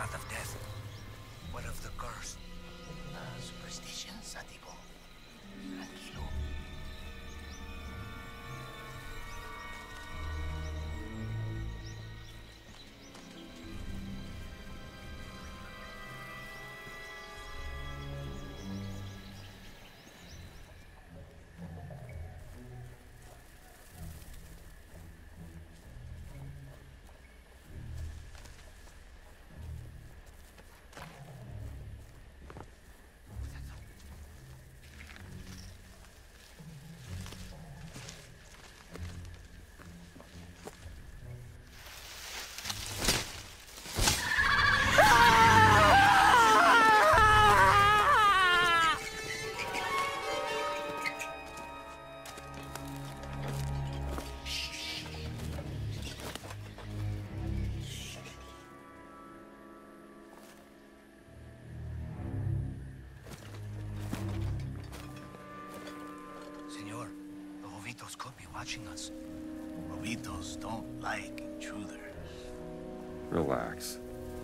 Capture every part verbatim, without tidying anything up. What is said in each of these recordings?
path of death. What of the curse? Uh, superstition, Satipo. Tranquilo. Could be watching us. Robitos don't like intruders. Relax.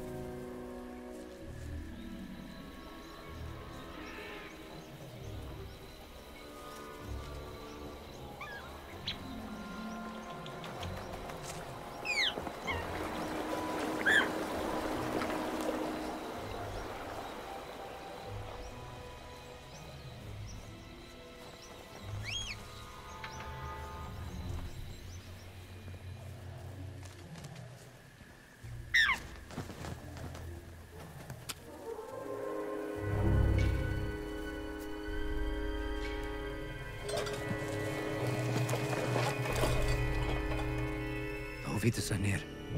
Vitus are near.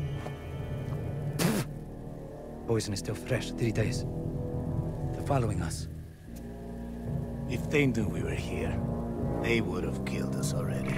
Poison is still fresh, three days. They're following us. If they knew we were here, they would have killed us already.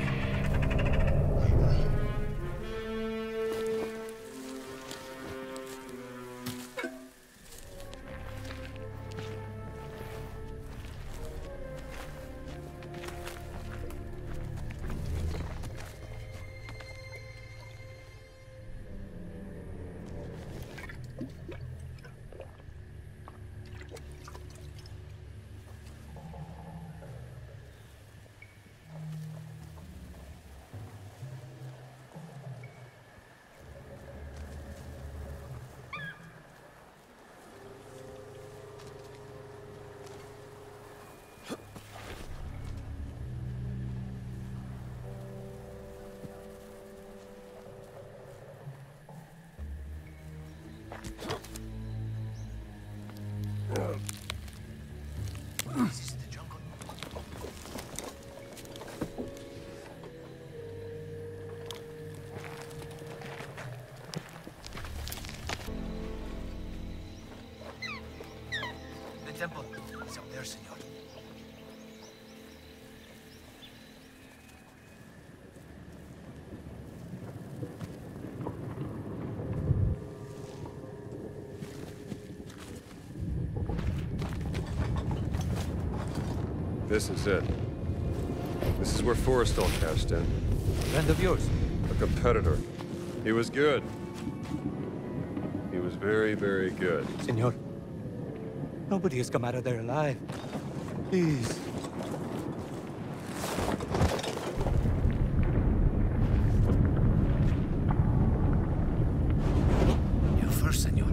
This is the jungle. The temple is up there, senor. This is it. This is where Forrestal cashed in. A friend of yours? A competitor. He was good. He was very, very good. Senor, nobody has come out of there alive. Please. You first, senor.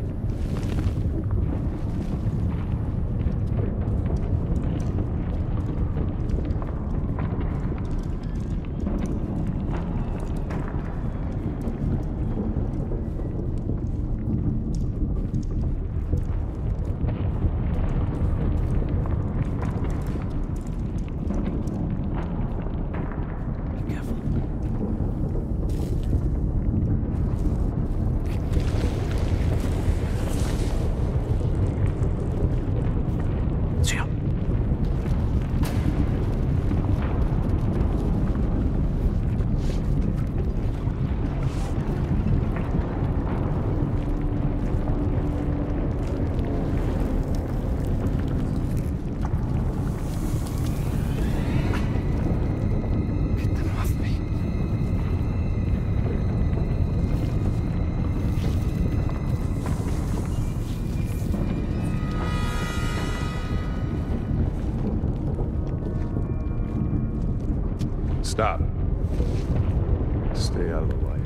Stop. Stay out of the light.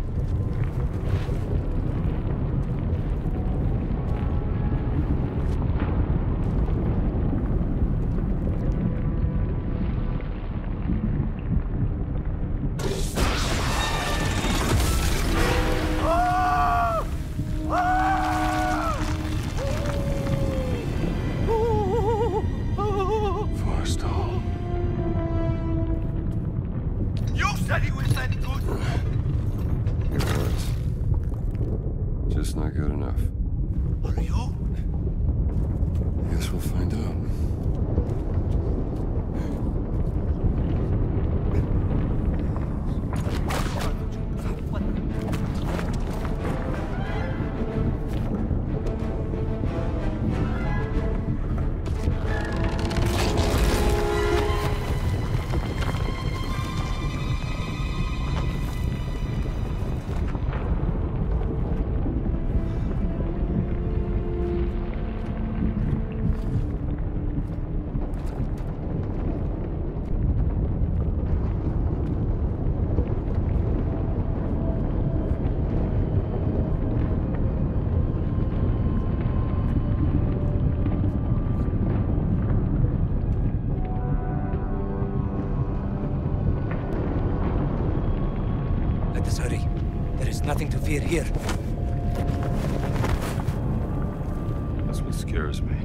Just not good enough. Are you? I guess we'll find out. Let us hurry. There is nothing to fear here. That's what scares me.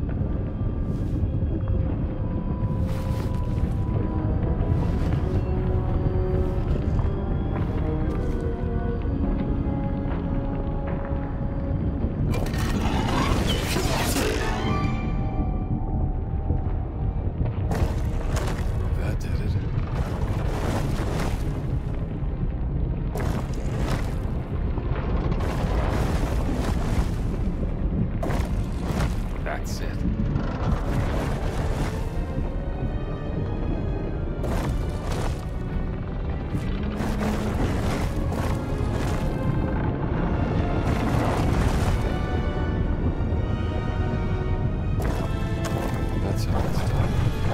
That did it. That's it. That's how it's done.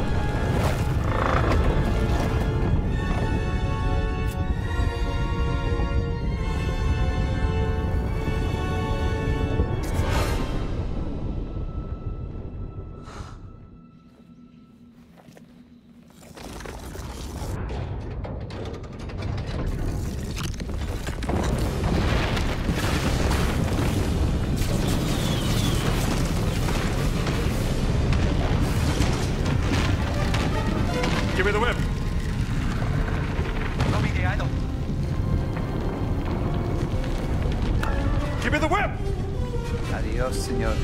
Give me the whip. No me guiado. Give me the whip. Adiós, señor.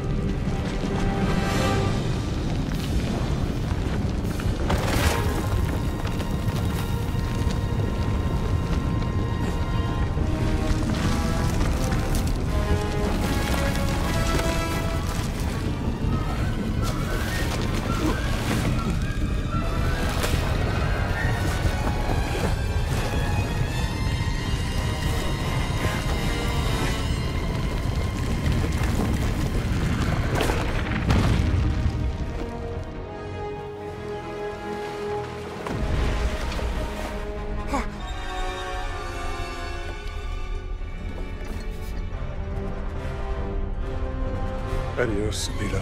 Adios, vida.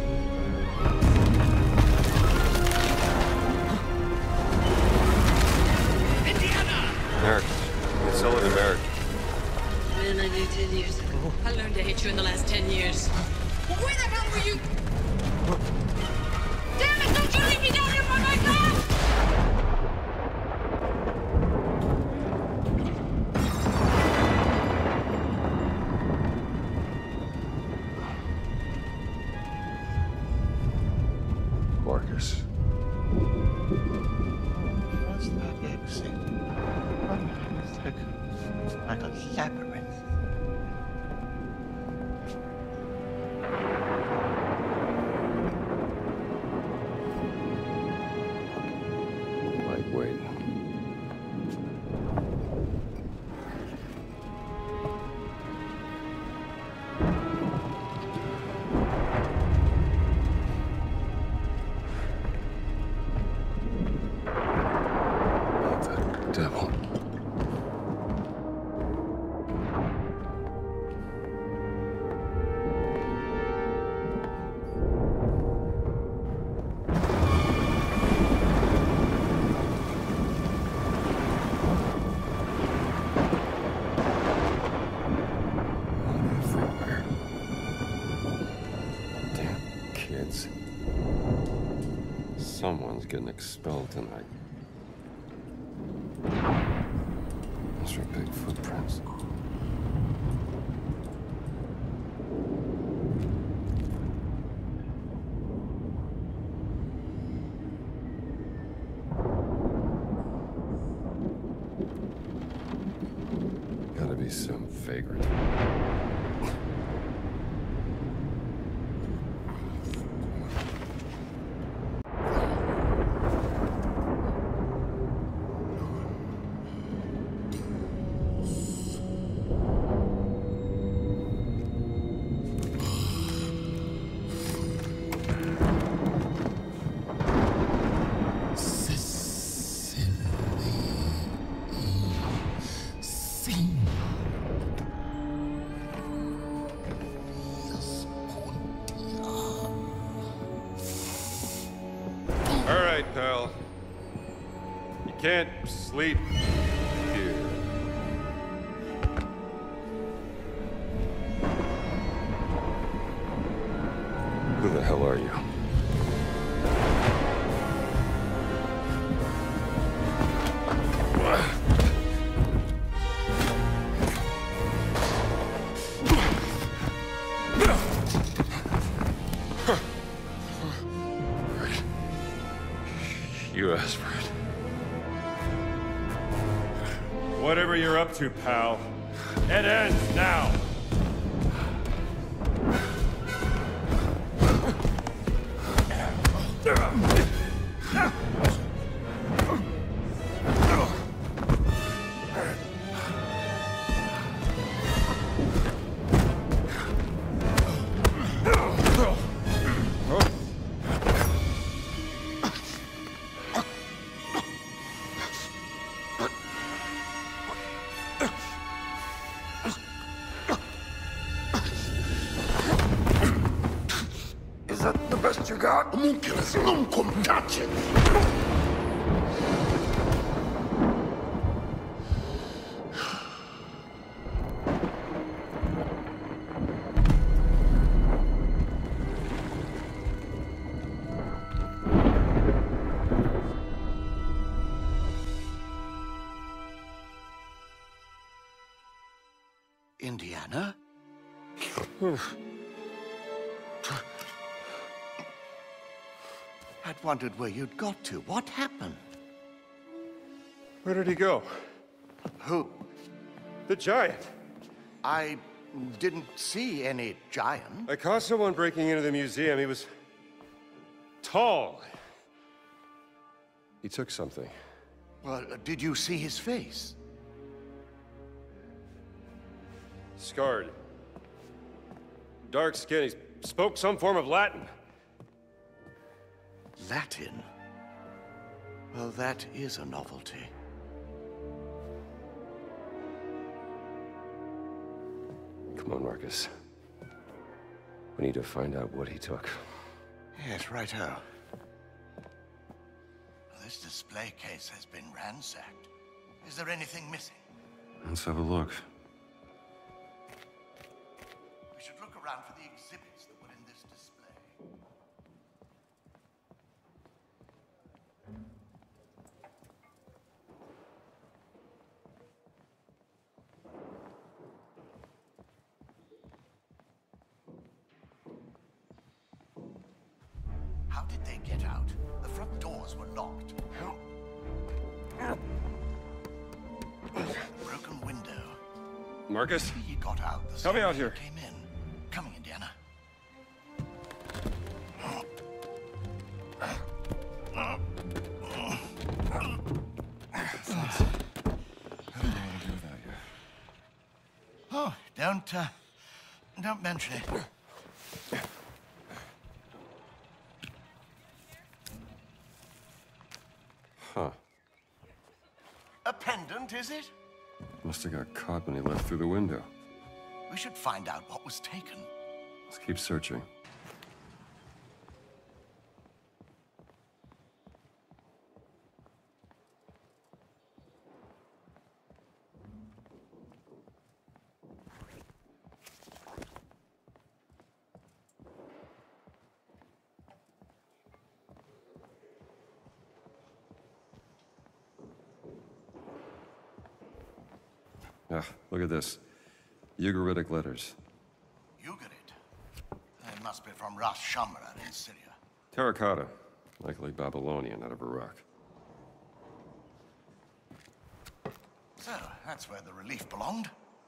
Merrick. It's Sullivan Merrick. Man I knew ten years ago. I learned to hate you in the last ten years. Where the hell were you? Damn it, don't you leave me down here by myself! Marcus. What's that exit? It's like, like a labyrinth. Lightweight. Someone's getting expelled tonight. Those are big footprints. Gotta be some vagrant. All right, pal. You can't sleep here. Who the hell are you? You asked for it. Whatever you're up to, pal, it ends now. Is that the best you got? ممكن أسلمكم كاتشن. Indiana? I'd wondered where you'd got to. What happened? Where did he go? Who? The giant. I didn't see any giant. I caught someone breaking into the museum. He was tall. He took something. Well, did you see his face? Scarred. Dark skin. He spoke some form of Latin. Latin? Well, that is a novelty. Come on, Marcus. We need to find out what he took. Yes, righto. This display case has been ransacked. Is there anything missing? Let's have a look. We should look around for the exhibits that were in this display. How did they get out? The front doors were locked. Broken window. Marcus? He got out the Help me same out way here. he came in. Coming, Indiana. Oh, don't, uh, don't mention it. Huh. A pendant, is it? Must have got caught when he left through the window. We should find out what was taken. Let's keep searching. Ah, look at this. Ugaritic letters. Ugarit? It must be from Ras Shamra in Syria. Terracotta. Likely Babylonian out of Iraq. So, that's where the relief belonged.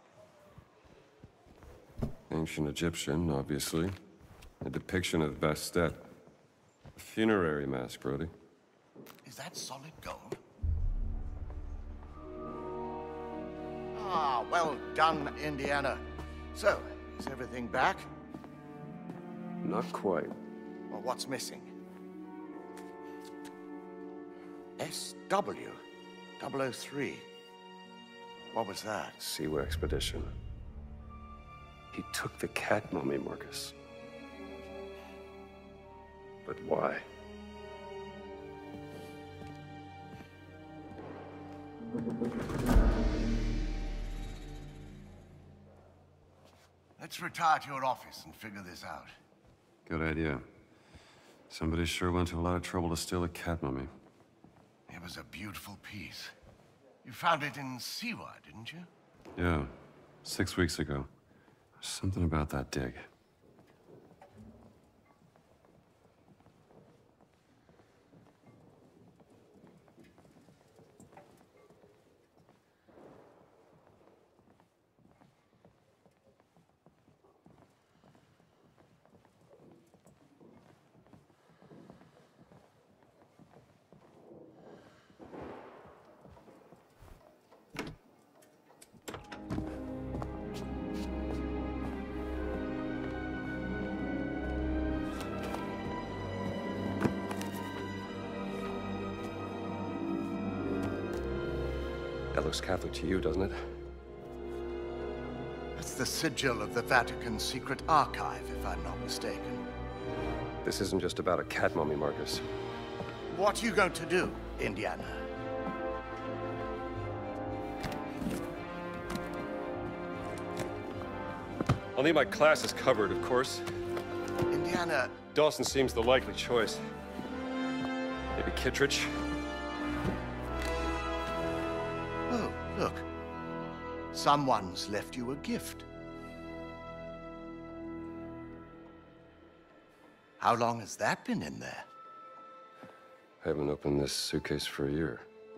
Ancient Egyptian, obviously. A depiction of Bastet. A funerary mask, Brody. Is that solid gold? Ah, well done, Indiana. So, is everything back? Not quite. Well, what's missing? S W double oh three. What was that? Siwa expedition. He took the cat mummy, Marcus. But why? Let's retire to your office and figure this out. Good idea. Somebody sure went to a lot of trouble to steal a cat mummy. It was a beautiful piece. You found it in Siwa, didn't you? Yeah, six weeks ago. Something about that dig. That looks Catholic to you, doesn't it? That's the sigil of the Vatican secret archive, if I'm not mistaken. This isn't just about a cat mummy, Marcus. What are you going to do, Indiana? I'll need my classes covered, of course. Indiana... Dawson seems the likely choice. Maybe Kittredge? Oh, look. Someone's left you a gift. How long has that been in there? I haven't opened this suitcase for a year.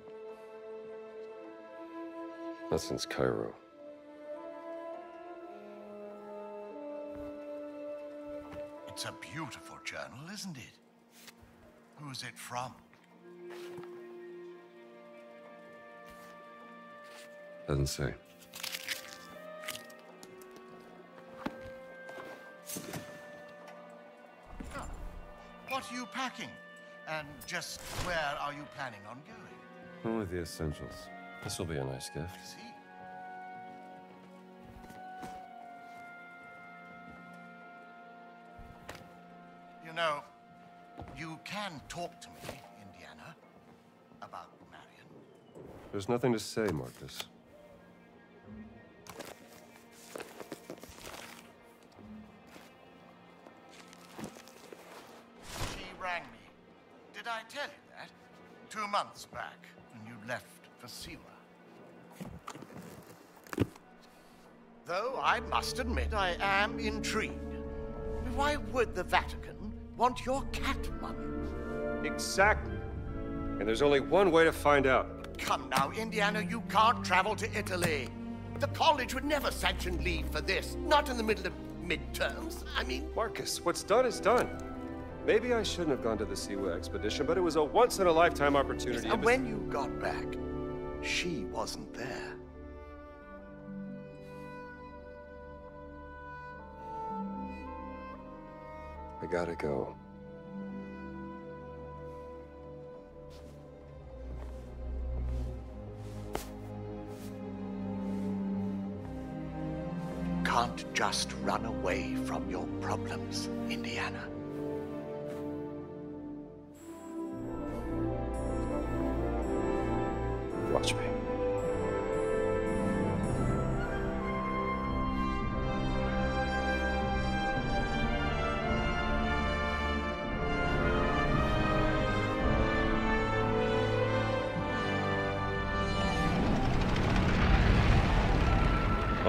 Not since Cairo. It's a beautiful journal, isn't it? Who's it from? Doesn't say. Oh. What are you packing? And just where are you planning on going? Only the essentials. This will be a nice gift. See? You know, you can talk to me, Indiana, about Marion. There's nothing to say, Marcus. She rang me. Did I tell you that? Two months back, when you left for Siwa. Though I must admit I am intrigued. Why would the Vatican want your cat mummy? Exactly. And there's only one way to find out. Come now, Indiana, you can't travel to Italy. The college would never sanction leave for this. Not in the middle of midterms. I mean... Marcus, what's done is done. Maybe I shouldn't have gone to the Siwa expedition, but it was a once-in-a-lifetime opportunity. And when you got back, she wasn't there. I gotta go. Can't just run away from your problems, Indiana. Watch me.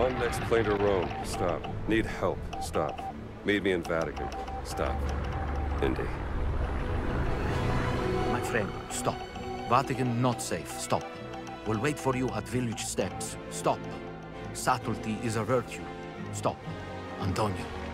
on next plane to Rome. Stop. Need help. Stop. Meet me in Vatican. Stop. Indy. My friend, stop. Vatican not safe. Stop. We'll wait for you at village steps. Stop. Subtlety is a virtue. Stop. Antonio.